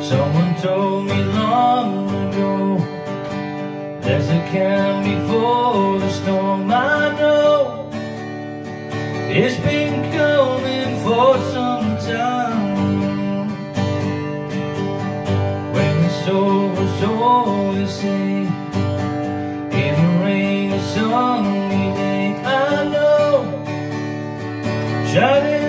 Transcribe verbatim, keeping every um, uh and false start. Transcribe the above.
Someone told me long ago there's a calm before the storm. I know it's been coming for some time. When it's over, so they say, in a rainy, sunny day, I know. Shining